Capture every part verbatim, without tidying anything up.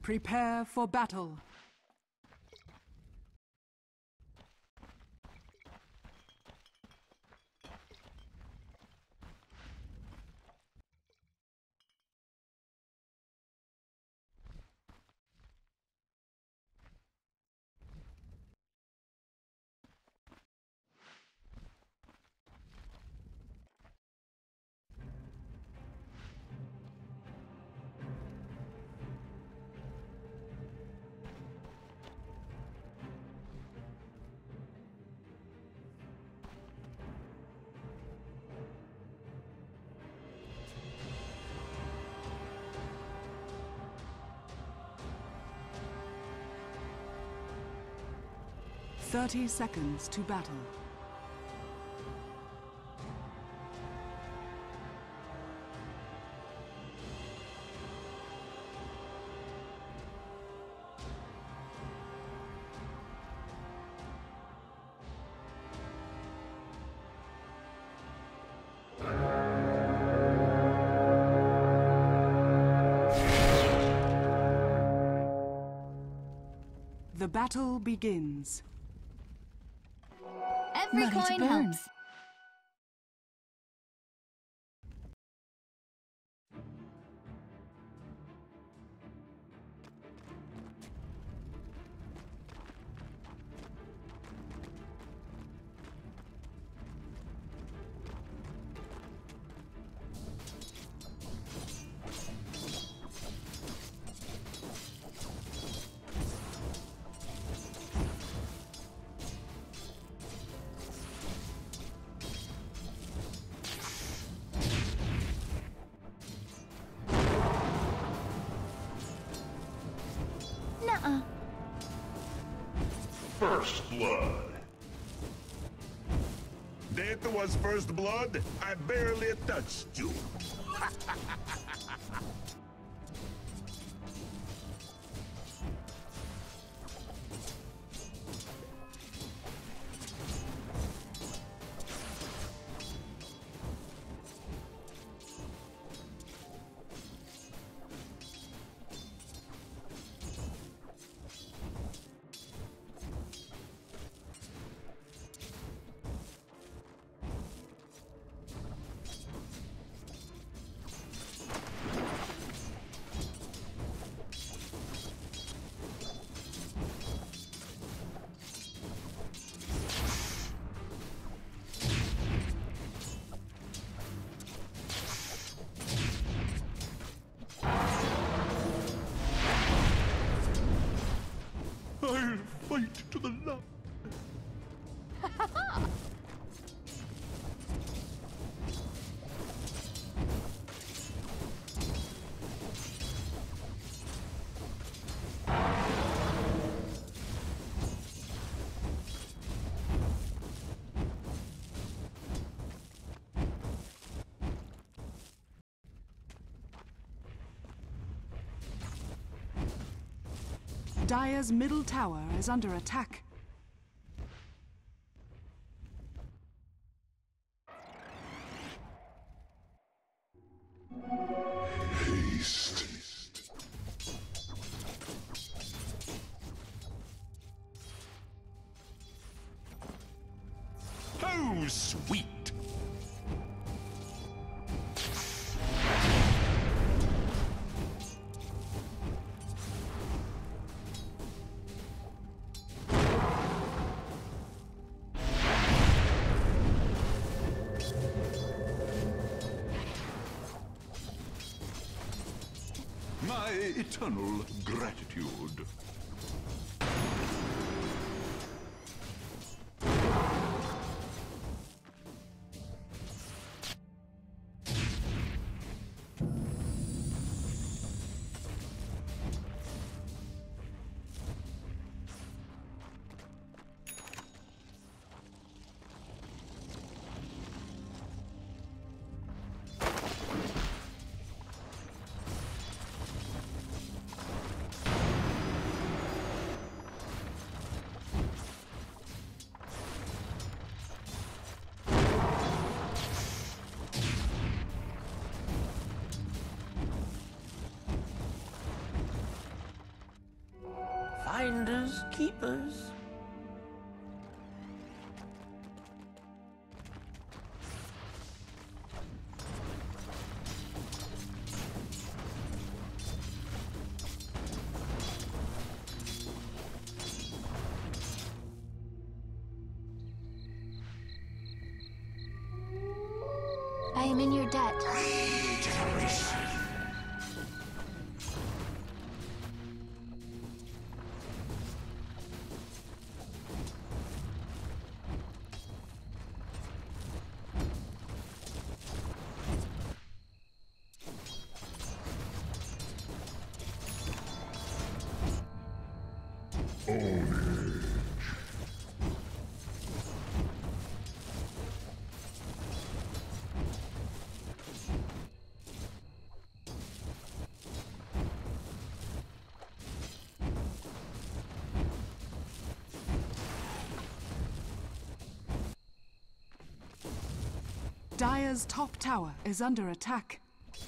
Prepare for battle. Thirty seconds to battle. The battle begins. Every Money to coin burn. helps. Nuh-uh. First blood. That was first blood? I barely touched you. I'll fight to the last. Dire's middle tower is under attack. Haste. Oh, sweet. My eternal gratitude. Finders, keepers. I am in your debt. Dire's top tower is under attack.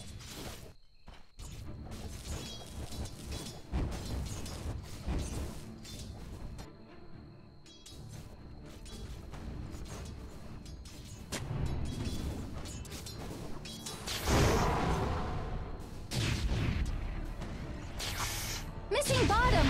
Missing bottom!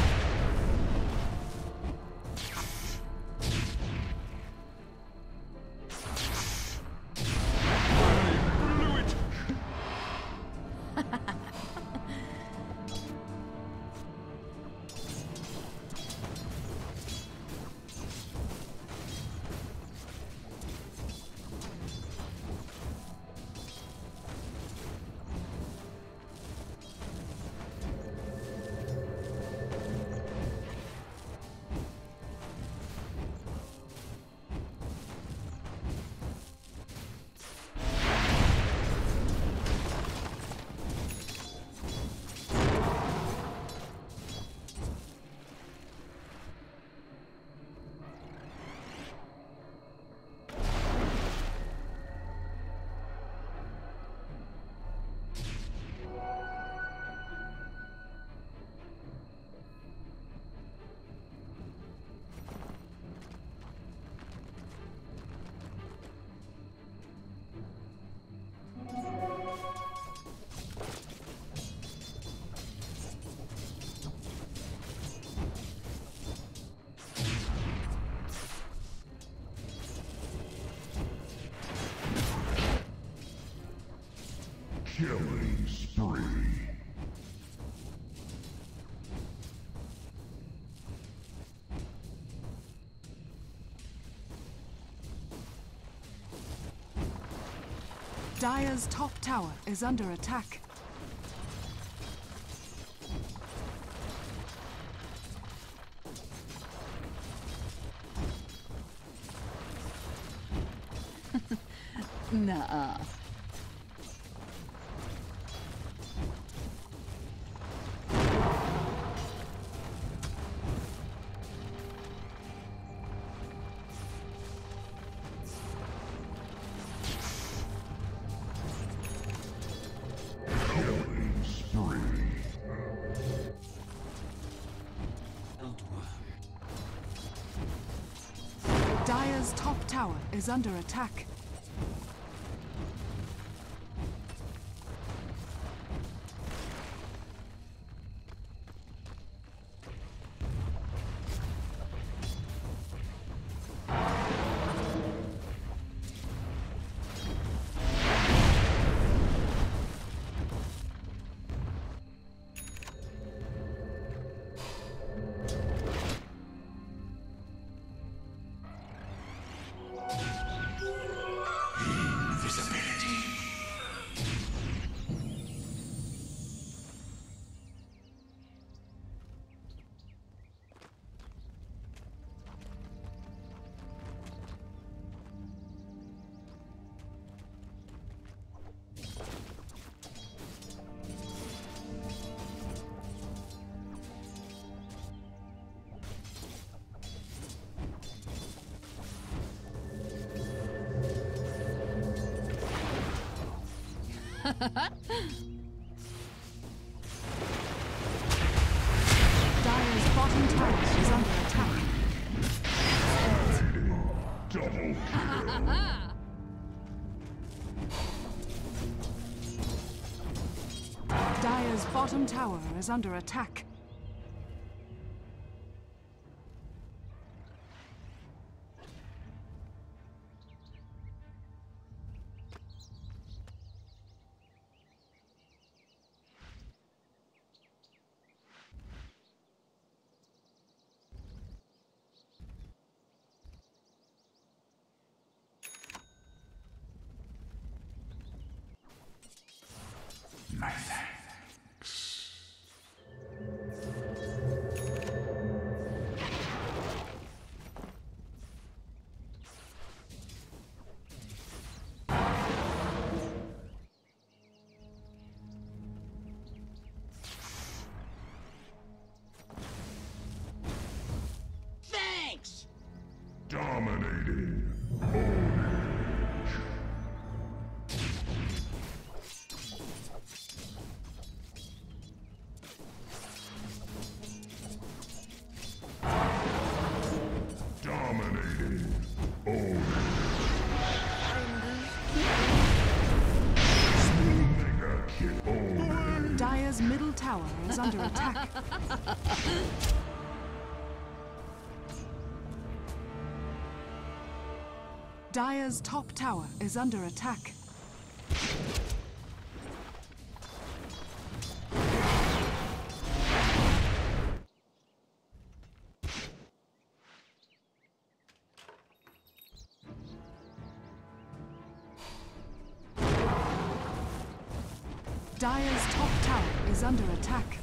Killing spree. Dire's top tower is under attack. Nuh-uh. Killing spree. Dire's top tower is under attack. Dire's bottom Dire's bottom tower is under attack. My thanks. Thanks! Dominating. Dominating. Own. Mega kid. Own. Dire's middle tower is under attack. Dire's top tower is under attack. Dire's top tower is under attack.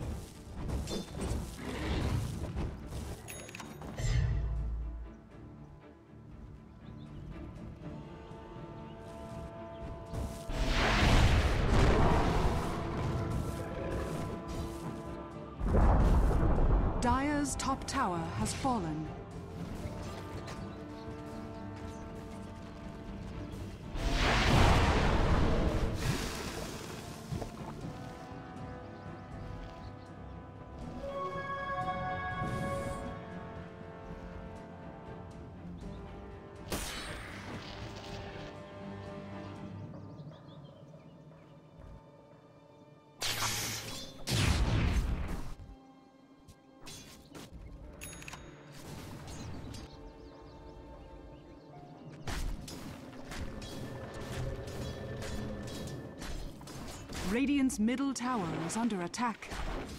Dire's top tower has fallen. Radiant's middle tower is under attack.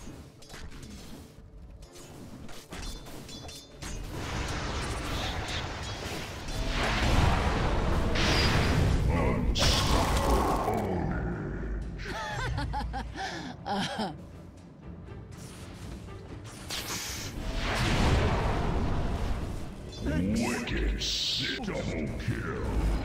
Wicked sick. Double kill.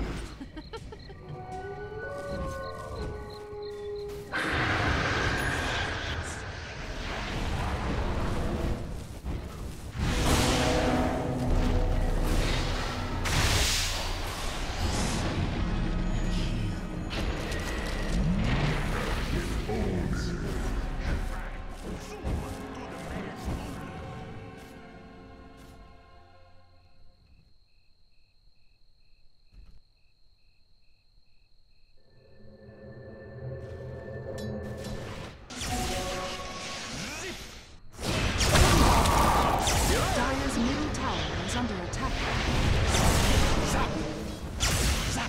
Dire's middle tower is under attack. Zap! Zap!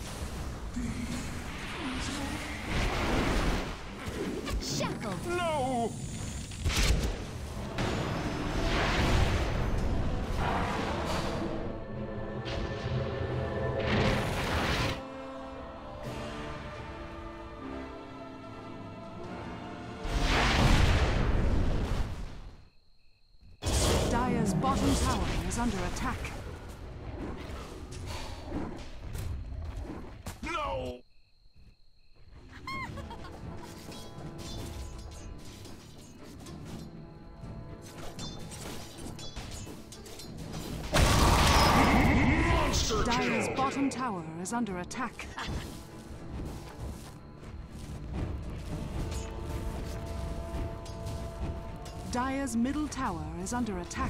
Shackled. No! Dire's bottom tower is under attack. No! Monster Dire's kill! bottom tower is under attack. Dire's middle tower is under attack.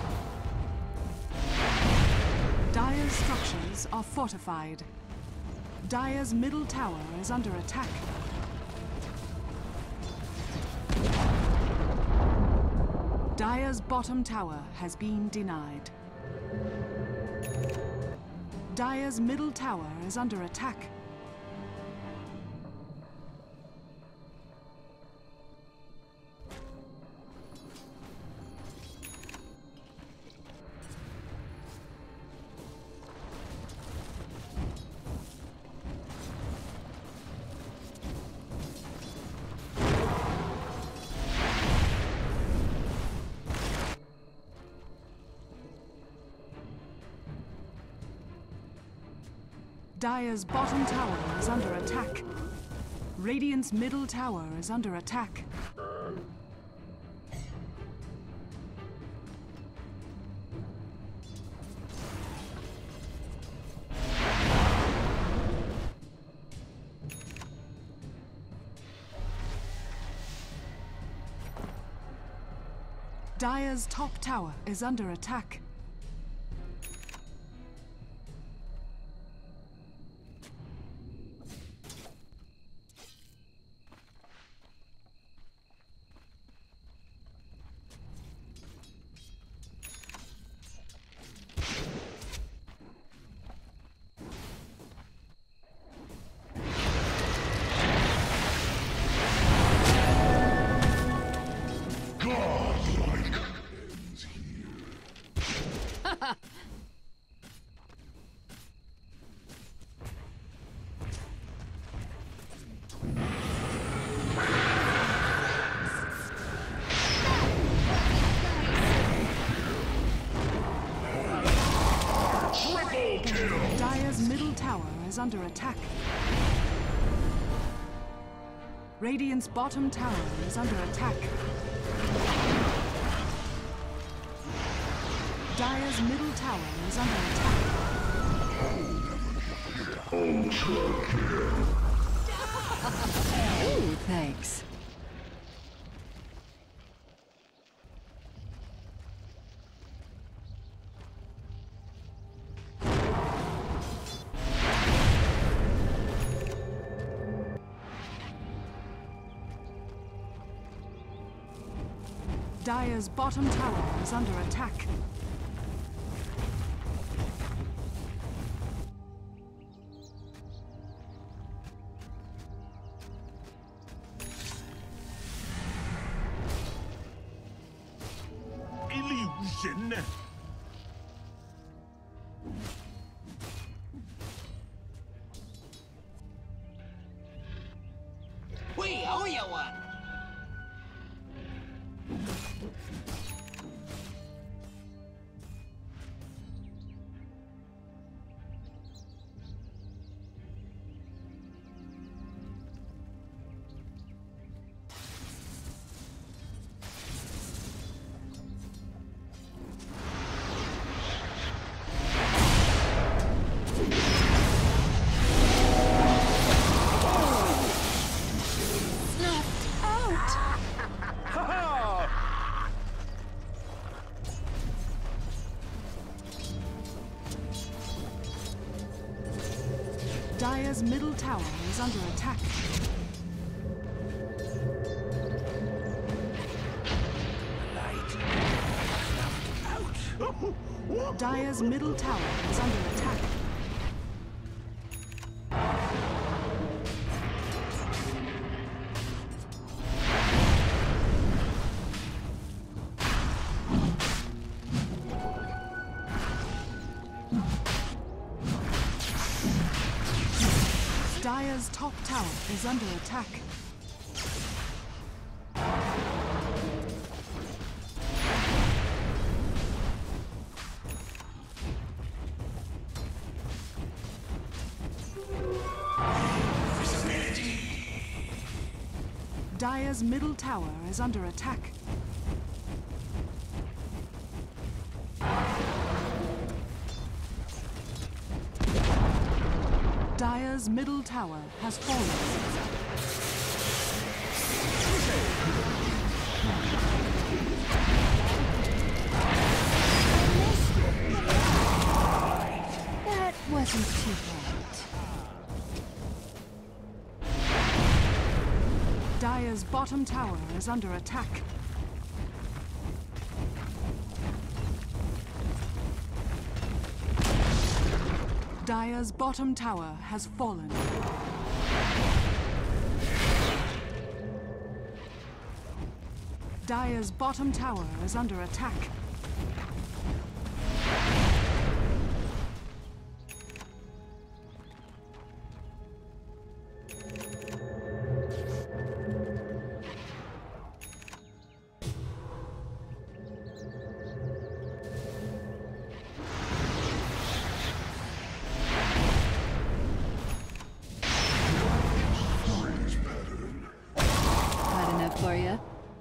Dire's structures are fortified. Dire's middle tower is under attack. Dire's bottom tower has been denied. Dire's middle tower is under attack. Dire's bottom tower is under attack. Radiant's middle tower is under attack. Dire's top tower is under attack. Dire's middle tower is under attack. Radiant's bottom tower is under attack. Dire's middle tower is under attack. Ultra kill. Ooh, thanks. Dire's bottom tower is under attack. Illusion. We owe you one. Dire's middle tower is under attack. Dire's middle tower is under attack. Dire's top tower is under attack. Dire's middle tower is under attack. Dire's middle tower has fallen. That wasn't too bad. Dire's bottom tower is under attack. Dire's bottom tower has fallen. Dire's bottom tower is under attack. Got enough for you?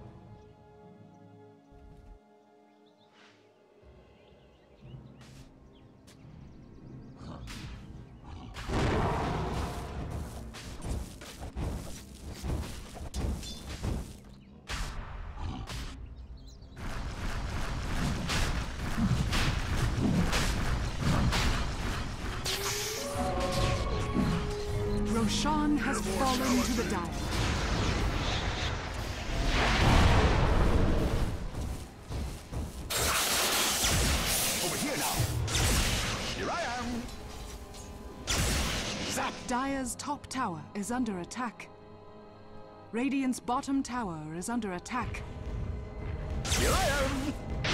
Roshan has fallen to the Dire. Over here now. Here I am. Zap! Dire's top tower is under attack. Radiant's bottom tower is under attack. Here I am.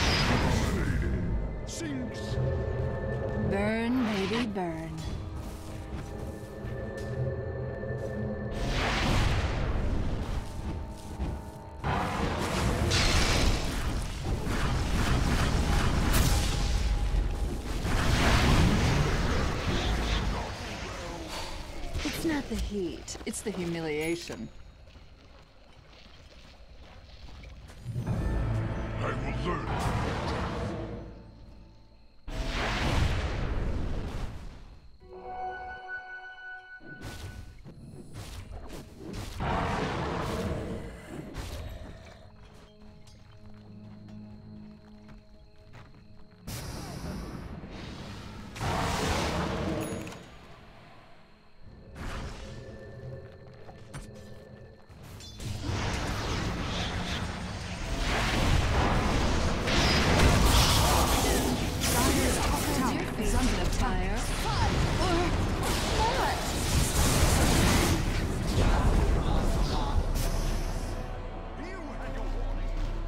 Sinks. Burn, baby, burn. It's not the heat, it's the humiliation. I will learn. Dire's top tower is under attack. You had your warning.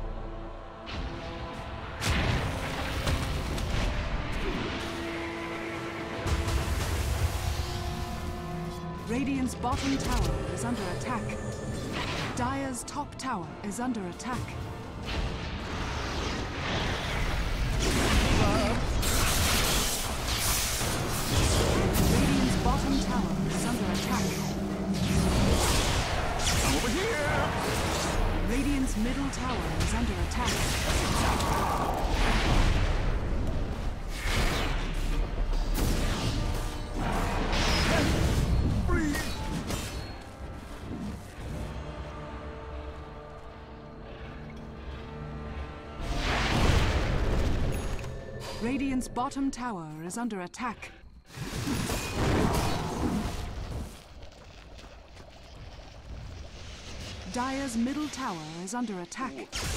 Radiant's bottom tower is under attack. Dire's top tower is under attack. Radiant's bottom tower is under attack. I'm over here. Radiant's middle tower is under attack. Breathe. Radiant's bottom tower is under attack. Dire's middle tower is under attack.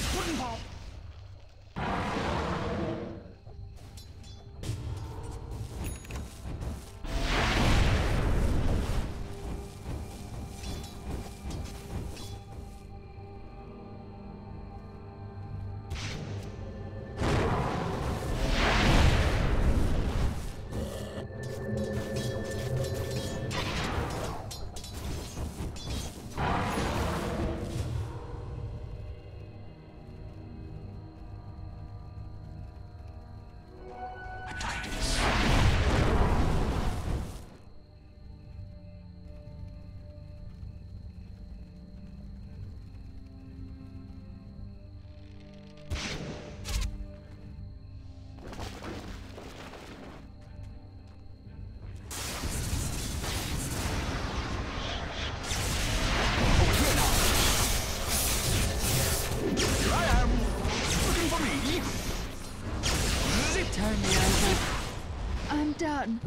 Turn me over. I'm done.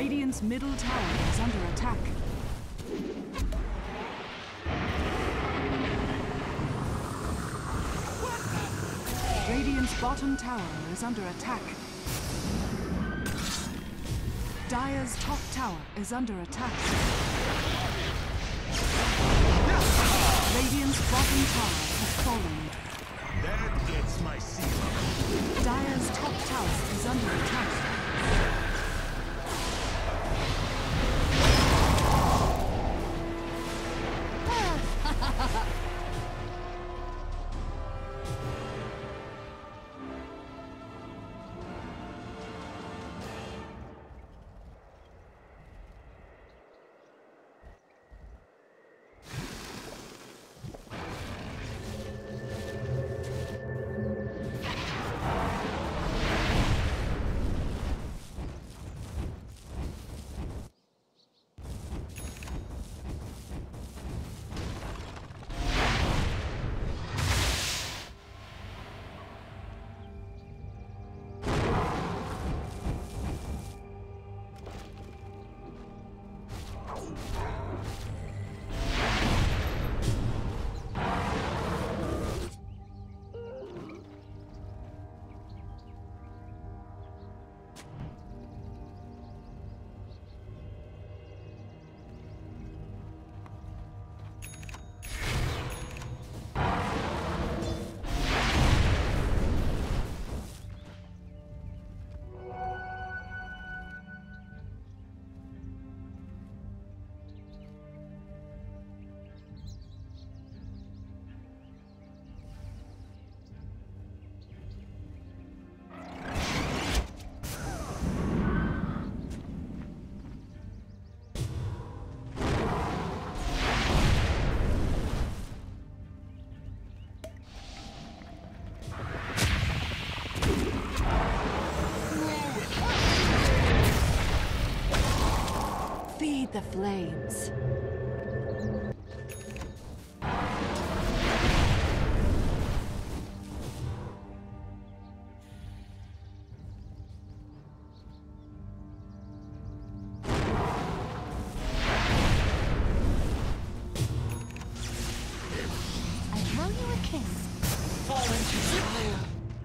Radiant's middle tower is under attack. Radiant's bottom tower is under attack. Dire's top tower is under attack. Radiant's bottom tower has fallen. That gets my seal. Dire's top tower is under attack. Feed the flames. I owe you a kiss. Fall into fire.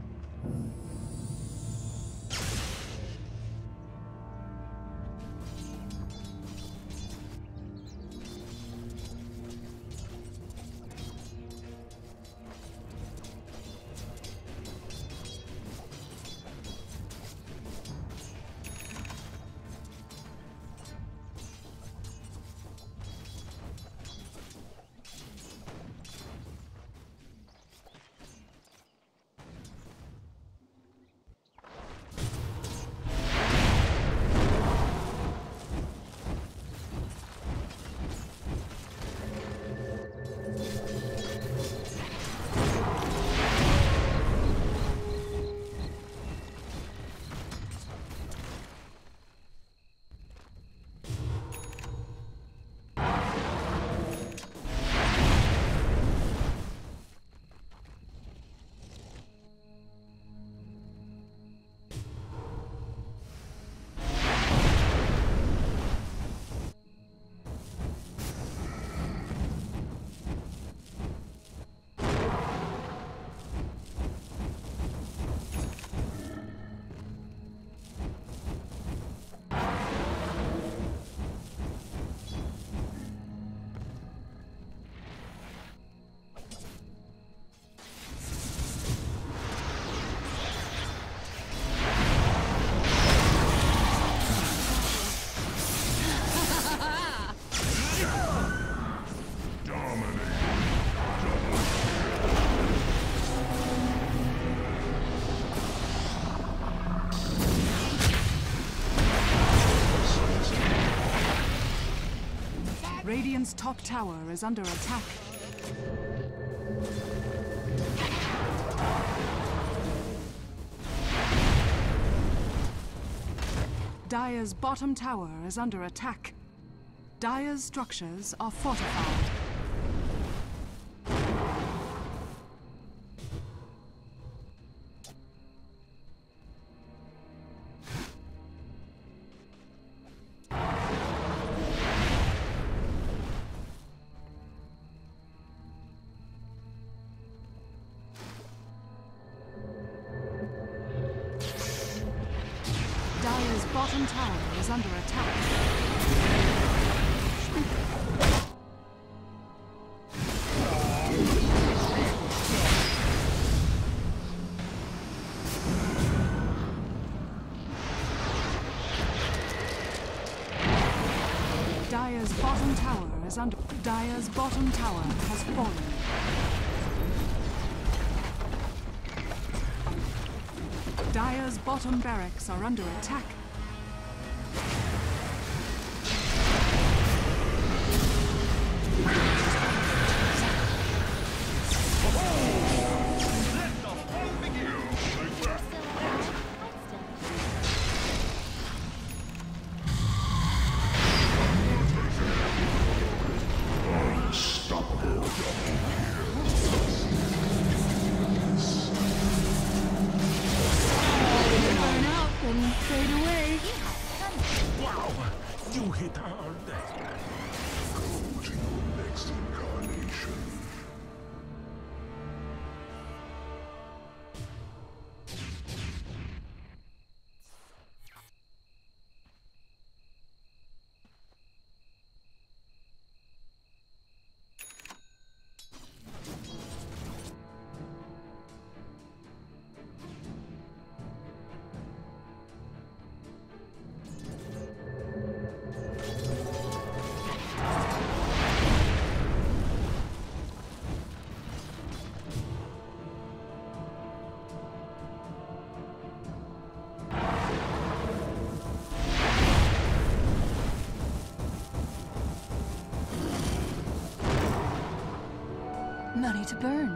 Radiant's top tower is under attack. Dire's bottom tower is under attack. Dire's structures are fortified. bottom tower is under attack. Dire's bottom tower is under. Dire's bottom tower has fallen. Dire's bottom barracks are under attack. You hit hard. Go to your next incarnation. Money to burn.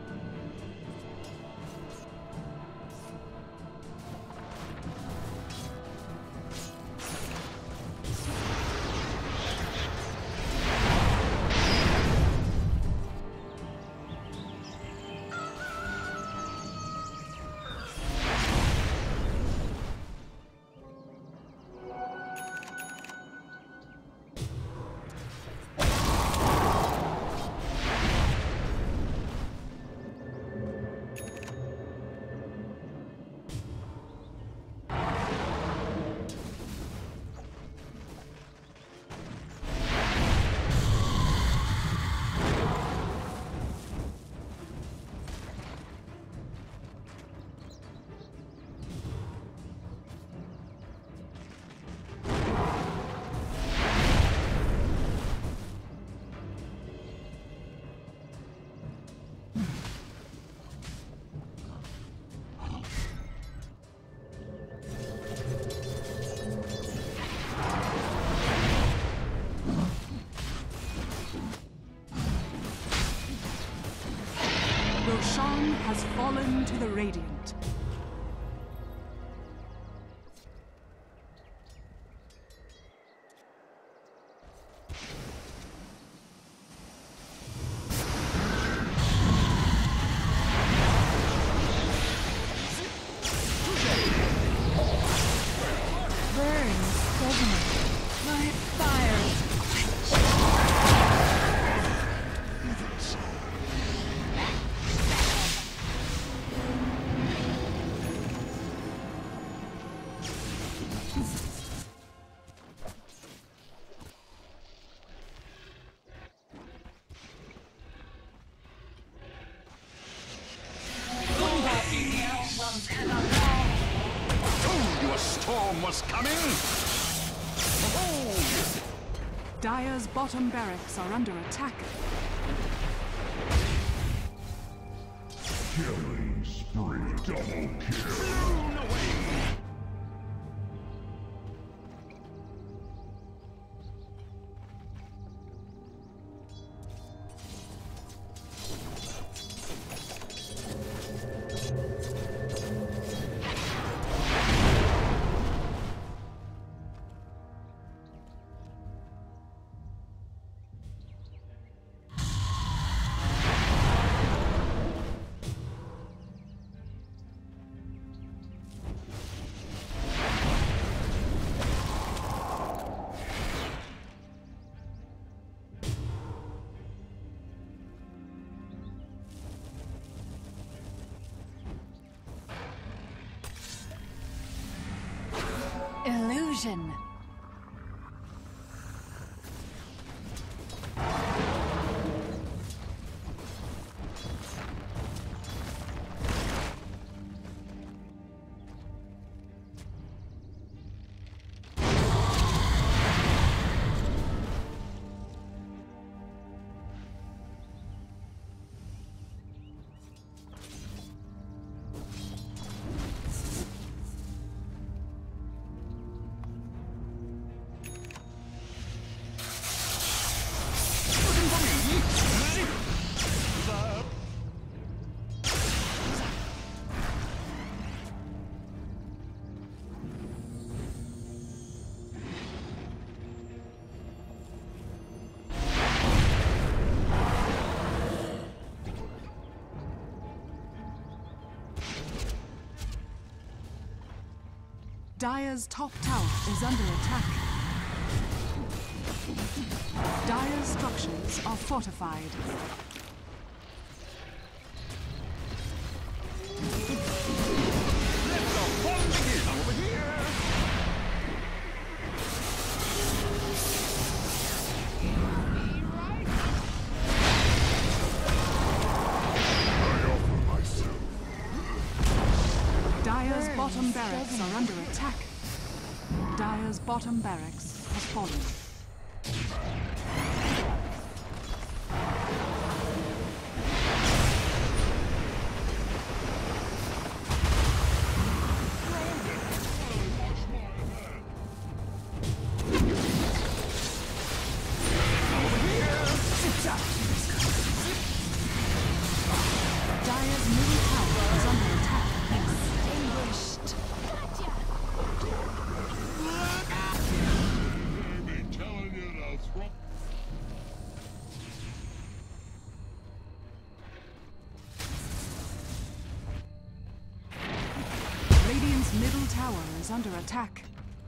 Roshan has fallen to the Radiant. Your storm was coming! Oh! Dire's bottom barracks are under attack. Killing spree, double kill. Blown away! Explosion! Dire's top tower is under attack. Dire's structures are fortified. Let the fun begin over here! Dire's bottom barracks are under attack. Dire's bottom barracks has fallen. Dire's middle tower is under attack. Extinguished. Be telling you to throw. Radiant's middle tower is under attack.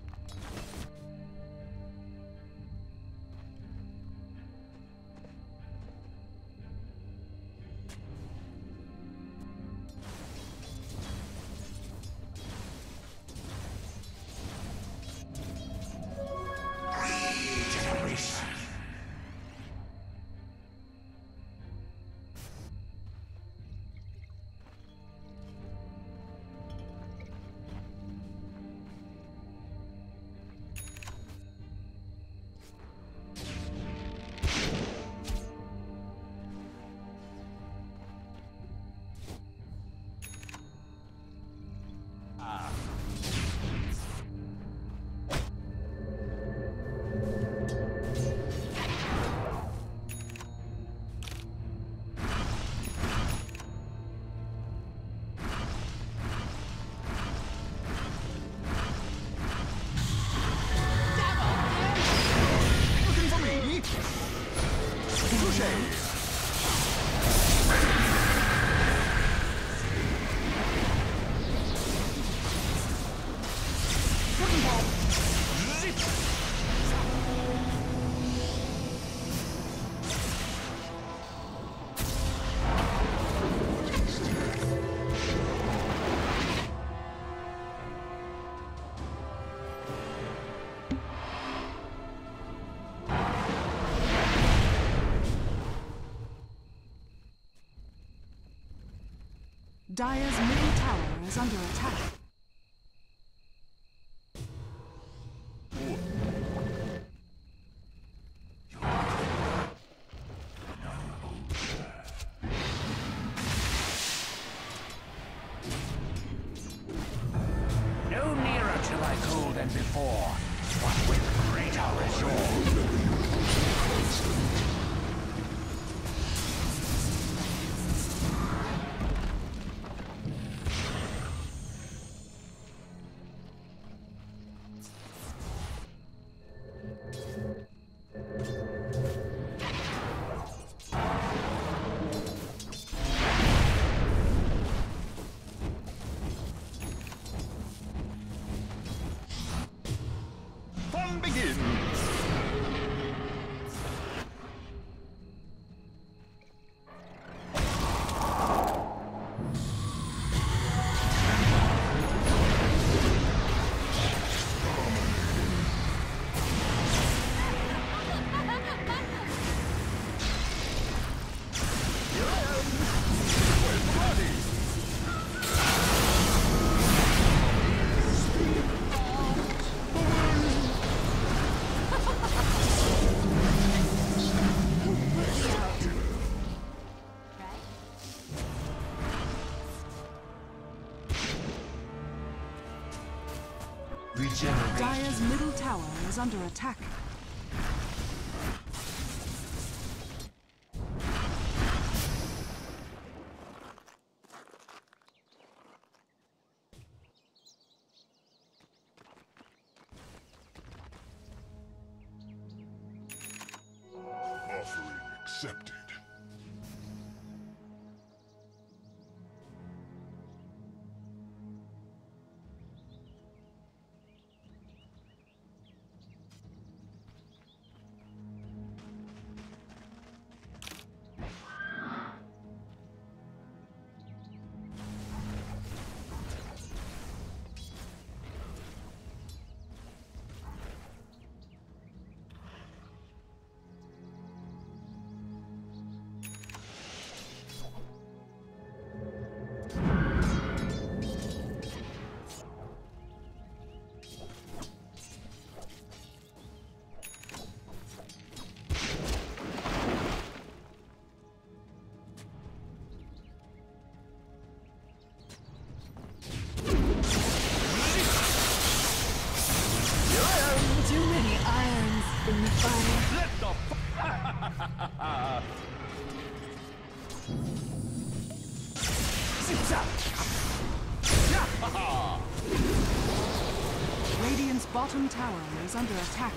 Looking for me? Touché! Dire's middle tower is under attack. No nearer to thy goal than before. What with greater resolve. Fun begins! Regeneration. Dire's middle tower is under attack. Offering accepted. Too many irons in the fire. Let the f- Radiant's bottom tower is under attack.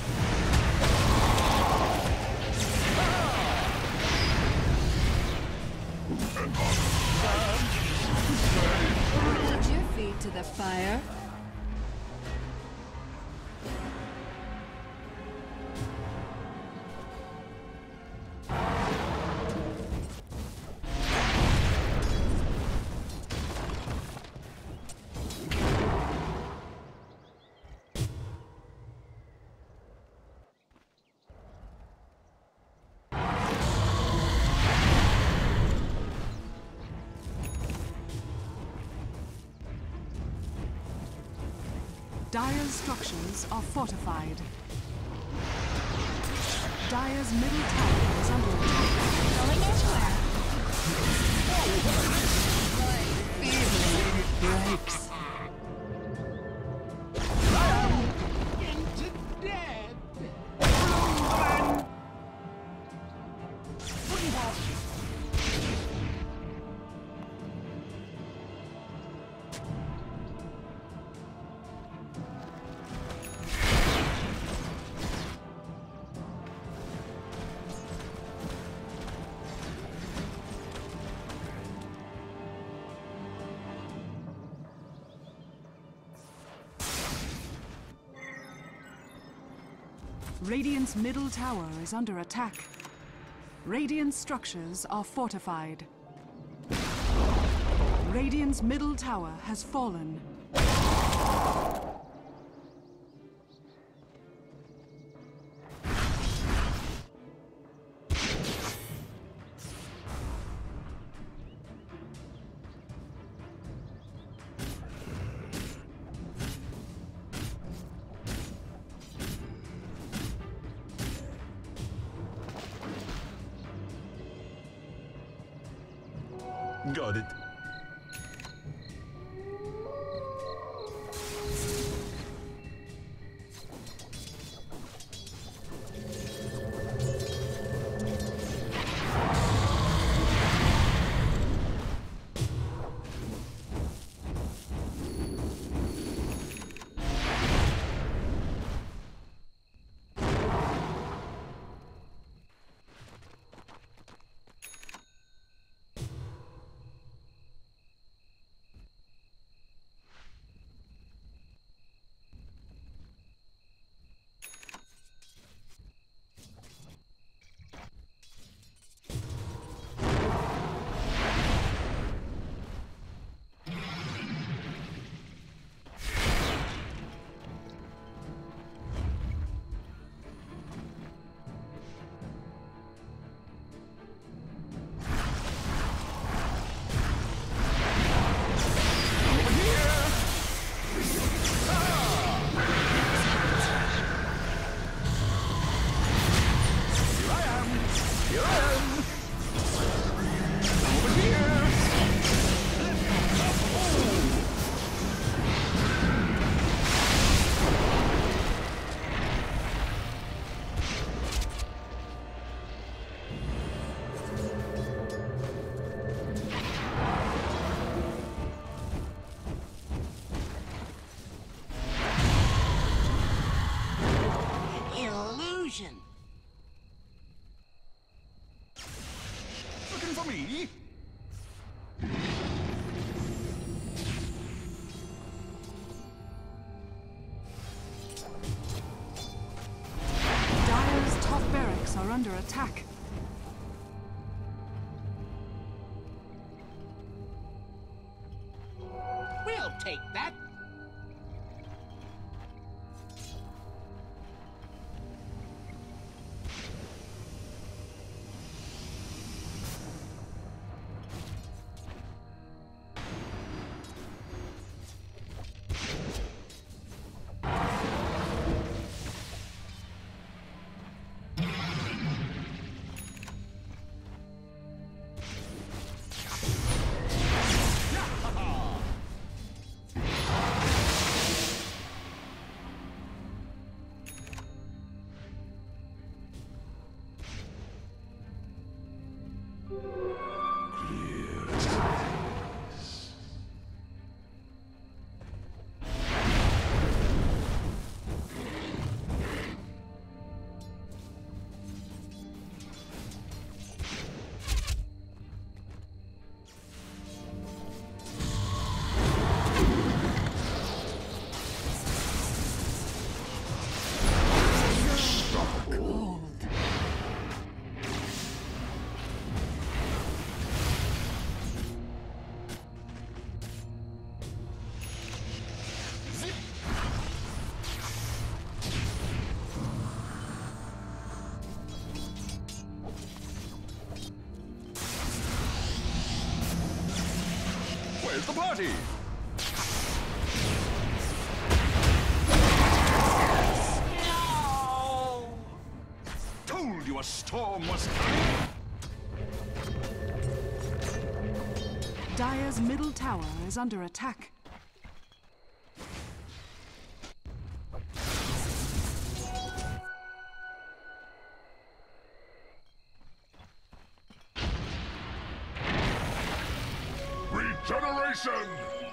Put your feet to the fire. Dire's structures are fortified. Dire's middle tower is under attack. Going anywhere. Feeling breaks. Radiant's middle tower is under attack. Radiant structures are fortified. Radiant's middle tower has fallen. Got it. under attack. We'll take that. Where's the party? No! Told you a storm was coming. Dire's middle tower is under attack. Regeneration!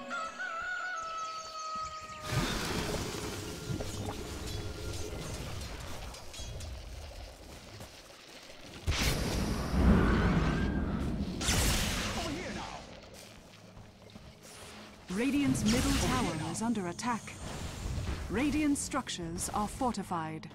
Radiant's middle tower is under attack. Radiant structures are fortified.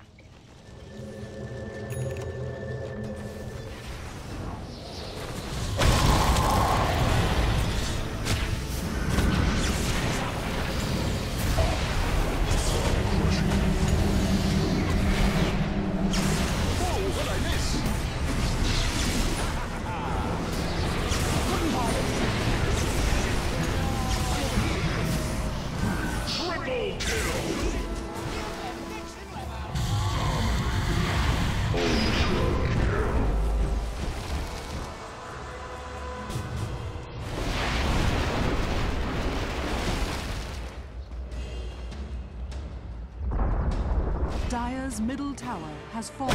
Dire's middle tower has fallen.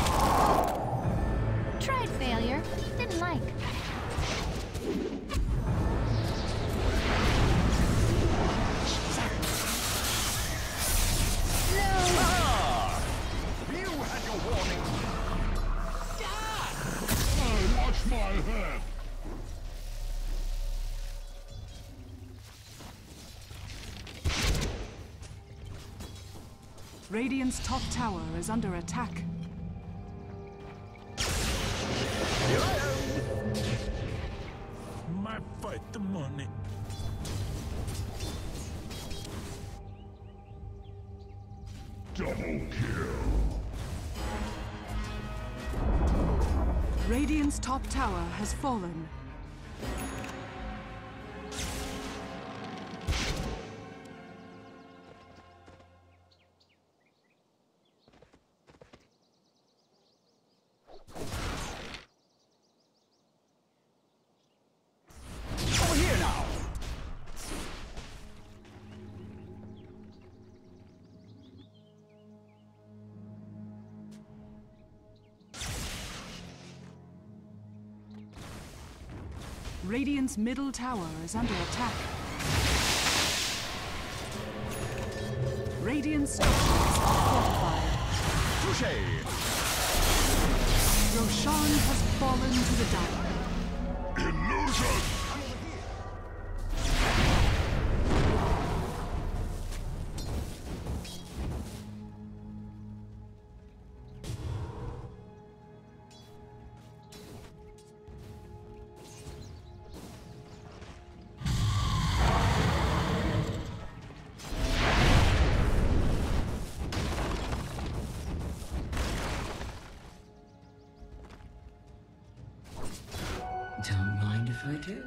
Tried failure. Didn't like. Ah! You had your warning. Oh, watch my head! Radiant's top tower is under attack. Here I am. My fight the money. Double kill! Radiant's top tower has fallen. Over here now. Radiant's middle tower is under attack. Radiant's structures are fortified. Touché. Roshan has fallen to the dire. Illusion! I do.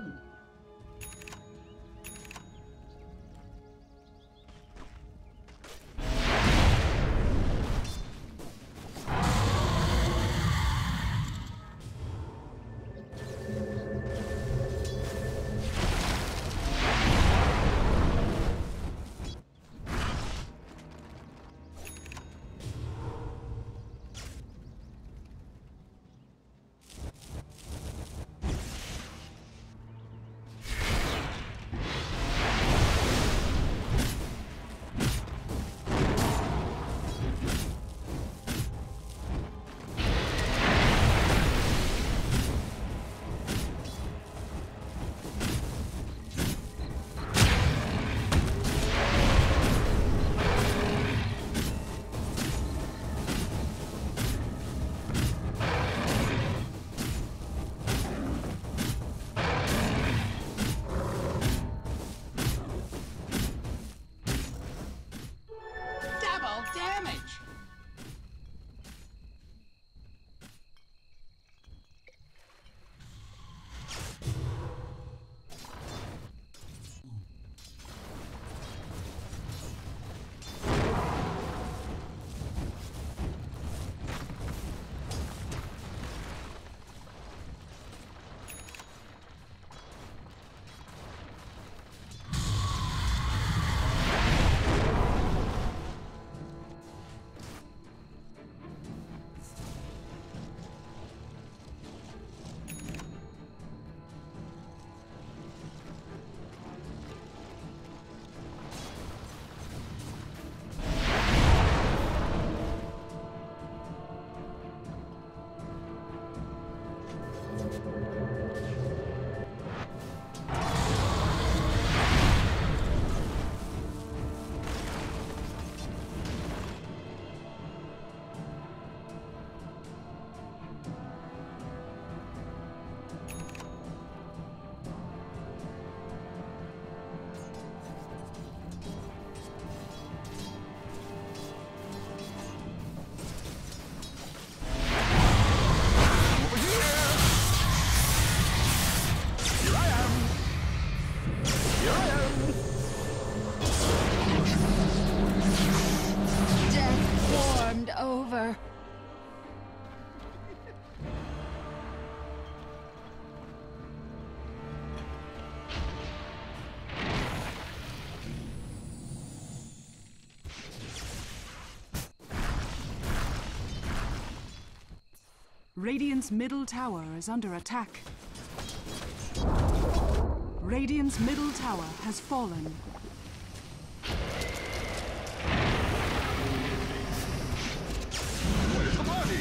Radiant's middle tower is under attack. Radiant's middle tower has fallen. Where's the body?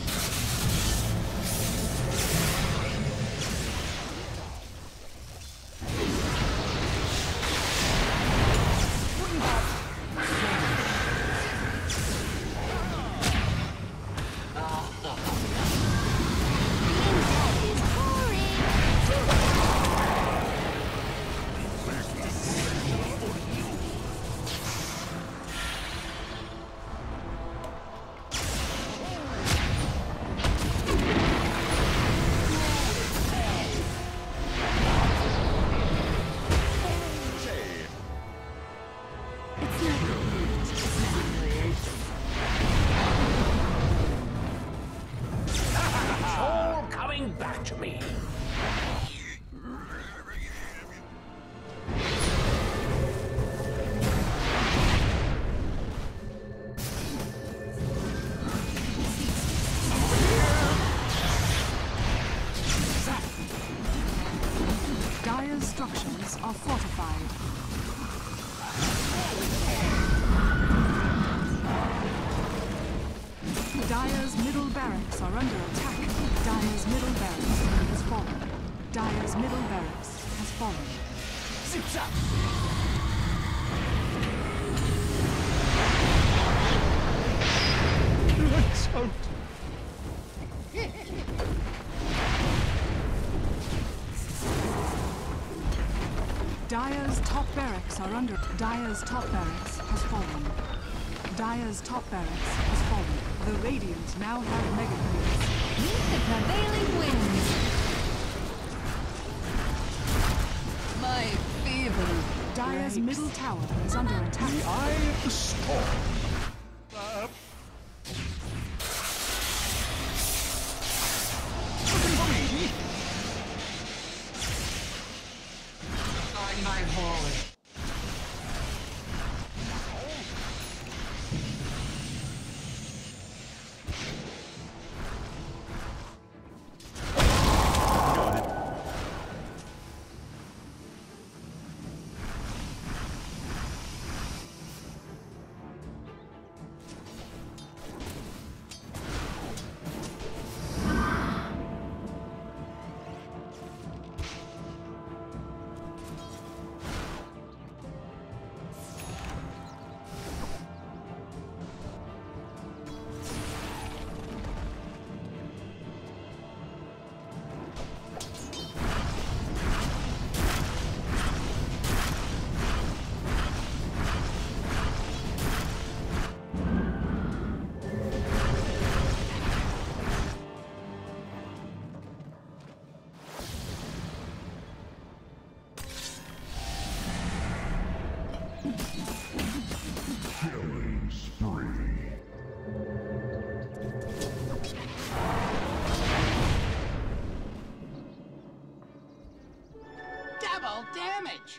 Back to me. Dire's structures are fortified. Dire's middle barracks are under attack. Dire's middle barracks has fallen. Dire's middle barracks has fallen. Zips up! Lights out! Dire's top barracks are under... Dire's top barracks has fallen. Dire's top barracks has fallen. The Radiant now have mega creeps. Meet the prevailing winds. My fever. Dire's middle tower is under attack. The eye of the storm. Uh, looking for me? On my horn. Killing spree. Double damage!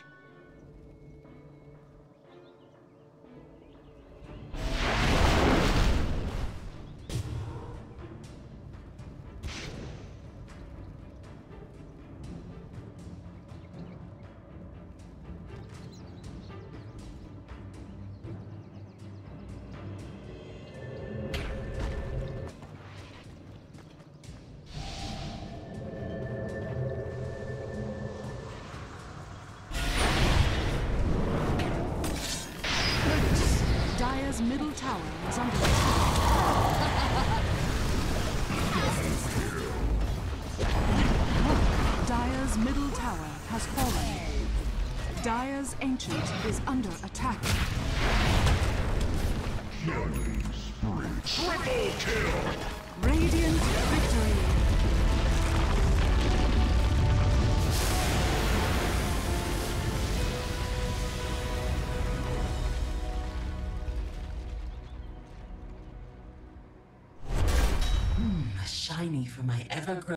Dire's middle tower is under attack. Dire's middle tower has fallen. Dire's ancient is under attack. Killing spree. Triple kill! Radiant victory. Shiny for my ever-growing